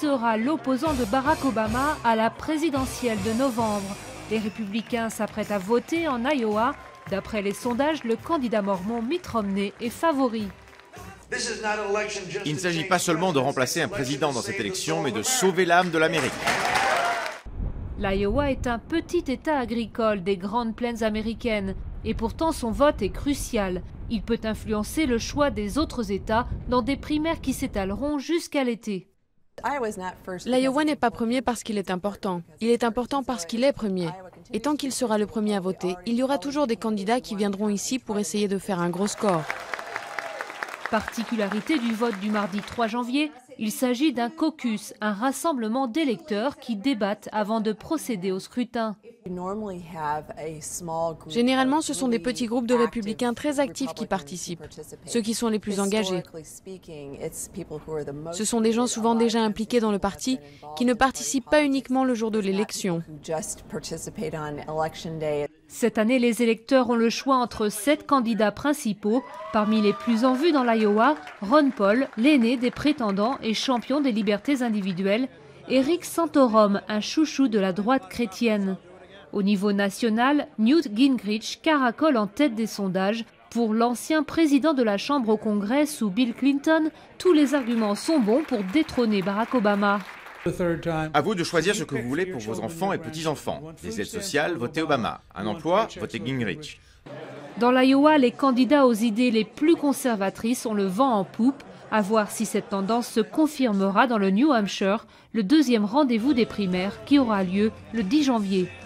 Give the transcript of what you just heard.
sera l'opposant de Barack Obama à la présidentielle de novembre. Les républicains s'apprêtent à voter en Iowa. D'après les sondages, le candidat mormon Mitt Romney est favori. Il ne s'agit pas seulement de remplacer un président dans cette élection, mais de sauver l'âme de l'Amérique. L'Iowa est un petit État agricole des Grandes Plaines américaines et pourtant son vote est crucial. Il peut influencer le choix des autres États dans des primaires qui s'étaleront jusqu'à l'été. L'Iowa n'est pas premier parce qu'il est important. Il est important parce qu'il est premier. Et tant qu'il sera le premier à voter, il y aura toujours des candidats qui viendront ici pour essayer de faire un gros score. Particularité du vote du mardi 3 janvier, il s'agit d'un caucus, un rassemblement d'électeurs qui débattent avant de procéder au scrutin. Généralement, ce sont des petits groupes de républicains très actifs qui participent, ceux qui sont les plus engagés. Ce sont des gens souvent déjà impliqués dans le parti qui ne participent pas uniquement le jour de l'élection. Cette année, les électeurs ont le choix entre 7 candidats principaux. Parmi les plus en vue dans l'Iowa, Ron Paul, l'aîné des prétendants et champion des libertés individuelles, et Rick Santorum, un chouchou de la droite chrétienne. Au niveau national, Newt Gingrich caracole en tête des sondages. Pour l'ancien président de la Chambre au Congrès sous Bill Clinton, tous les arguments sont bons pour détrôner Barack Obama. À vous de choisir ce que vous voulez pour vos enfants et petits-enfants. Des aides sociales, votez Obama. Un emploi, votez Gingrich. Dans l'Iowa, les candidats aux idées les plus conservatrices ont le vent en poupe. À voir si cette tendance se confirmera dans le New Hampshire, le deuxième rendez-vous des primaires qui aura lieu le 10 janvier.